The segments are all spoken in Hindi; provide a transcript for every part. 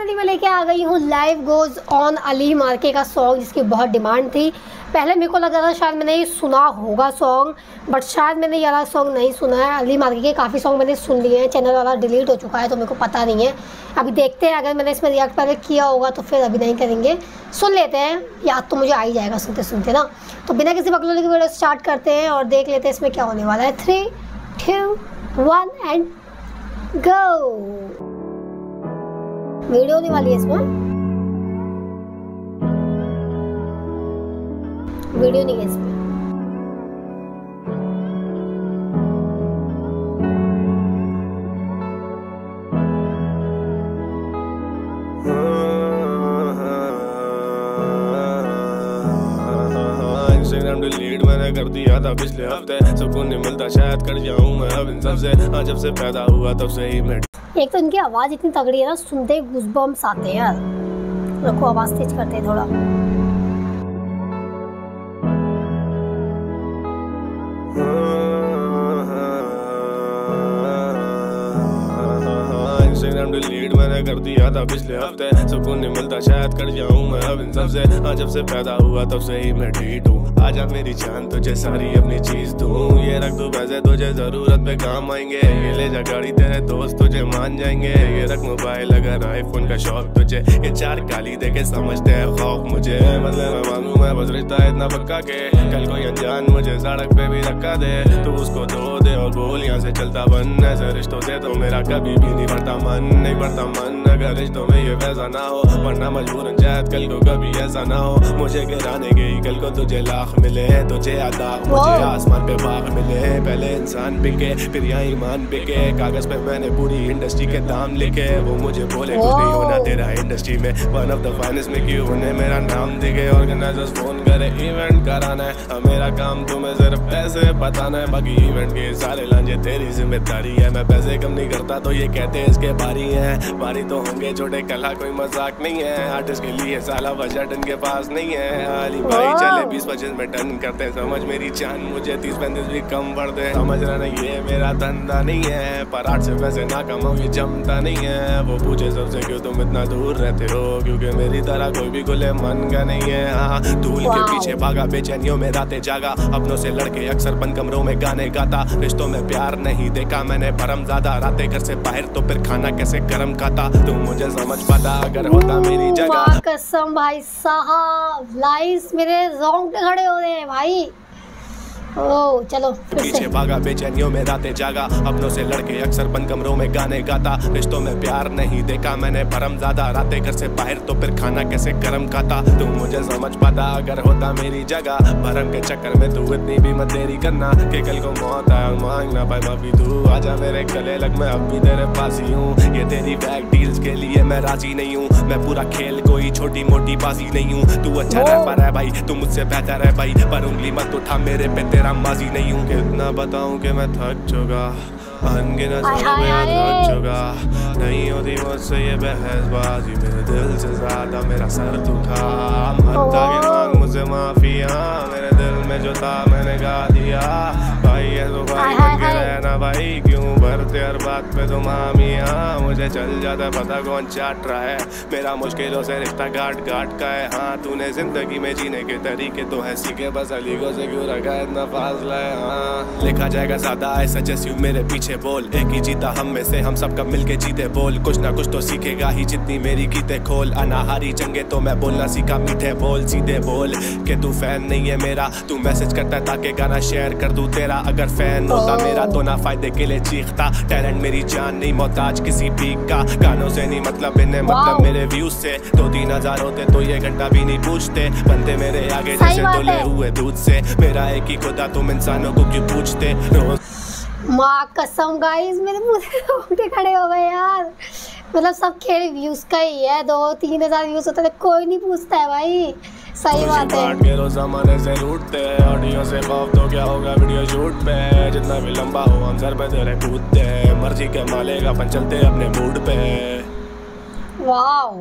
फाइनली मैं लेके आ गई हूँ लाइफ गोज ऑन अली मार्के का सॉन्ग, जिसकी बहुत डिमांड थी। पहले मेरे को लग रहा था शायद मैंने ये सुना होगा सॉन्ग, बट शायद मैंने ये वाला सॉन्ग नहीं सुना है। अली मार्के के काफ़ी सॉन्ग मैंने सुन लिए हैं, चैनल वाला डिलीट हो चुका है तो मेरे को पता नहीं है। अभी देखते हैं, अगर मैंने इसमें रिएक्ट पहले किया होगा तो फिर अभी नहीं करेंगे, सुन लेते हैं, याद तो मुझे आ ही जाएगा सुनते सुनते ना। तो बिना किसी बकलोले की वीडियो स्टार्ट करते हैं और देख लेते हैं इसमें क्या होने वाला है। 3, 2, 1 एंड गो। वीडियो होने वाली है इसमें, वीडियो नहीं है इसमें। इंस्टाग्राम डिलीट मैंने कर दिया था पिछले हफ्ते, सुकून नहीं मिलता शायद कर जाऊं मैं अब इन सबसे। हाँ जब से पैदा हुआ तब से ही मैं। एक तो इनकी आवाज़ इतनी तगड़ी है ना, सुनते ही गूज़बम्स आते हैं यार। रखो आवाज़ तेज करते हैं थोड़ा। इंस्टाग्राम डिलीट मैंने कर दिया था पिछले हफ्ते, सुकून नहीं मिलता शायद कर जाऊं मैं अब इन सबसे। हाँ जब से पैदा हुआ तब से ही मैं ठीक हूँ। आजा मेरी जान तुझे सारी अपनी चीज दूं, ये रख दूं पैसे तुझे जरूरत पे काम आएंगे, ये ले जा गाड़ी तेरे दोस्त तुझे मान जाएंगे, ये रख मोबाइल अगर आईफोन का शौक तुझे, ये 4 गाली देके समझते हैं खौफ मुझे। मतलब मैं मालूम है बस रिश्ता इतना पक्का के कल कोई अनजान मुझे सड़क पे भी धक्का दे, तू उसको धो दे और बोल यहाँ से चलता बन। ऐसे रिश्तों से तो मेरा कभी भी नहीं बढ़ता मन, नहीं बढ़ता मन अगर रिश्तों में ये वैसा ना हो, वरना मजबूरन शायद कल को कभी ऐसा ना हो। मुझे गिराने गई कल को तुझे लाख मिले, तुझे आदा मुझे आसमान पे बाग मिले। पहले इंसान बिके फिर यहाँ ईमान बिके, कागज पे मैंने पूरी इंडस्ट्री के दाम लिखे, वो मुझे बोले कुछ नहीं होना तेरा इंडस्ट्री में, वन ऑफ द फाइनेस्ट में क्यों उन्हें मेरा नाम दिखे। ऑर्गेनाइजर्स फोन करे इवेंट कराना है, मेरा काम तुम्हें सिर्फ पैसे बताना है, बाकी इवेंट के सारे लांझे तेरी जिम्मेदारी है। मैं पैसे कम नहीं करता तो ये कहते हैं इसके बारी है, बारी तो होंगे छोटे कला कोई मजाक नहीं है, आर्टिस्ट के लिए साला बजट इनके पास नहीं है। अली भाई चले 20-25 में टन करते, समझ मेरी जान मुझे 30-35 भी कम पड़ दे। समझ रहा नहीं ये मेरा धंधा नहीं है, पर आर्ट से पैसे ना कमाऊं ये जमता नहीं है। वो पूछे सबसे क्यों तुम इतना दूर रहते हो, क्योंकि मेरी तरह कोई भी खुले मन का नहीं है। हाँ धूल के पीछे भागा, बेचैनियों में रातें जागा, अपनों से लड़के अक्सर बंद कमरों में गाने गाता, रिश्तों में प्यार नहीं देखा मैंने भरम ज्यादा, रातें घर से बाहर तो फिर खाना कैसे गरम खाता, तुम मुझे समझ पाता अगर होता मेरी जगह। कसम भाई साहब, लाइस मेरे रोंगटे खड़े हो रहे हैं भाई। ओ चलो पीछे भागा, बेचैनियों में रातें जागा, अपनों से लड़के अक्सर बंद कमरों में गाने गाता, रिश्तों में प्यार नहीं देखा मैंने भरम ज्यादा, रातें घर से बाहर तो फिर खाना कैसे गरम खाता, तुम मुझे समझ पाता अगर होता मेरी जगह। भरम के चक्कर में तू इतनी भी मत देरी करना कि कल को मौत आए और मांग ना पाए माफी। तू आजा मेरे गले लग, मैं अब भी तेरे पास ही हूँ, ये तेरी बैक डील्स के लिए मैं राजी नहीं हूँ, मैं पूरा खेल कोई छोटी मोटी बाजी नहीं हूँ। तू अच्छा रैपर है भाई, तू मुझसे बेहतर है भाई, पर उंगली मत उठा मेरे पे तेरा माजी नहीं हूँ। कितना बताऊँ कि मैं थक चुका, अनगिनत में थक चुका, नहीं होती मुझसे ये बहसबाजी, मेरे दिल से ज्यादा मेरा सर दुखा, मत आगे मांग मुझसे माफी। हाँ मेरे दिल में जो था मैंने गा दिया भाई, है तो भाई बन के रहना भाई, क्यों भरते हर बात पे तुम हामियाँ। मुझे चल जाता पता कौन चाट रहा है, मेरा मुश्किलों से रिश्ता घाट घाट का है। हाँ तूने जिंदगी में जीने के तरीके तो है सीखे, बस अलीगों से क्यों रखा है इतना फासला है। हाँ लिखा जाएगा ज्यादा ऐसा जैसी मेरे पीछे बोल, एक ही जीता हम में से हम सबका मिलके जीते बोल, कुछ ना कुछ तो सीखेगा ही जितनी मेरी गीते खोल। अनाहारी जंगे तो मैं बोलना सीखा, मीठे बोल सीधे बोल कि तू फैन नहीं है मेरा, तू मैसेज करता है ताकि गाना शेयर कर दूं तेरा, अगर फैन होता मेरा तो ना फायदे के लिए चीखता। टैलेंट मेरी जान नहीं मोहताज किसी पीक का, गानों से नहीं मतलब इन्हें मतलब मेरे व्यूज से, 2-3 हजार होते तो ये घंटा भी नहीं पूछते, बनते मेरे आगे जैसे धुले हुए दूध से, मेरा एक ही खुदा तुम इंसानों को क्यों पूछते रोज। माँ कसम गाइस मेरे पूरे रोंगटे खड़े हो गए यार, मतलब सब खेल व्यूज का ही है, 2-3 हजार व्यूज होते हैं कोई नहीं पूछता है भाई, सही बात है। रोज़ाना से लूटते ऑडियो से खौफ तो क्या होगा वीडियो शूट पे, जितना भी लंबा हो हम सर पे तेरे कूदते, मर्जी के मालिक अपन चलते अपने मूड पे। वाओ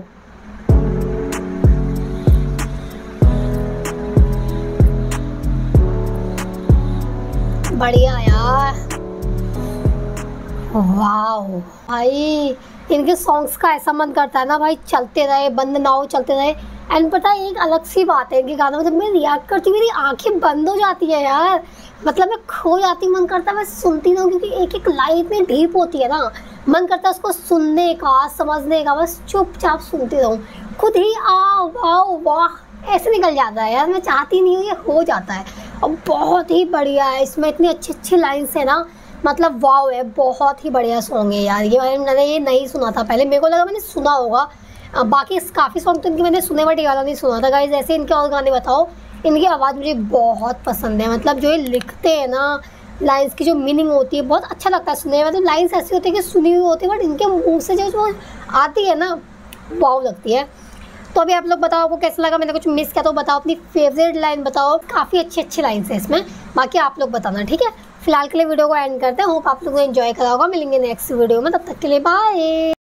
बढ़िया यार, वाह भाई, इनके सॉन्ग्स का ऐसा मन करता है ना भाई, चलते रहे, बंद ना हो, चलते रहे। एंड पता है एक अलग सी बात है इनके गानों में, जब मैं रिएक्ट करती हूँ मेरी आंखें बंद हो जाती है यार, मतलब मैं खो जाती, मन करता है मैं सुनती रहूँ, क्योंकि एक एक लाइन इतनी डीप होती है ना, मन करता है उसको सुनने का, समझने का, बस चुपचाप सुनती रहूँ, खुद ही वाह वाह ऐसे निकल जाता है यार, मैं चाहती नहीं हूँ, ये हो जाता है। और बहुत ही बढ़िया है, इसमें इतनी अच्छी अच्छी लाइन्स है ना, मतलब वाव है, बहुत ही बढ़िया सॉन्ग है यार। ये मैंने ये नहीं सुना था पहले, मेरे को लगा मैंने सुना होगा, बाकी काफ़ी सॉन्ग तो इनके मैंने सुने बट ये वाला नहीं सुना था गाइस। ऐसे इनके और गाने बताओ, इनकी आवाज़ मुझे बहुत पसंद है, मतलब जो ये लिखते हैं ना, लाइन्स की जो मीनिंग होती है बहुत अच्छा लगता है सुनने में, मतलब लाइन्स ऐसी होती है कि सुनी हुई होती है बट इनके मुँह से जो आती है ना, वाव लगती है। तो अभी आप लोग बताओ आपको कैसा लगा, मैंने कुछ मिस किया तो बताओ, अपनी फेवरेट लाइन बताओ, काफ़ी अच्छी अच्छी लाइन्स है इसमें, बाकी आप लोग बताना, ठीक है। फिलहाल के लिए वीडियो को एंड करते हैं, होप आप लोगों को एंजॉय करा होगा, मिलेंगे नेक्स्ट वीडियो में, तब तक के लिए बाय।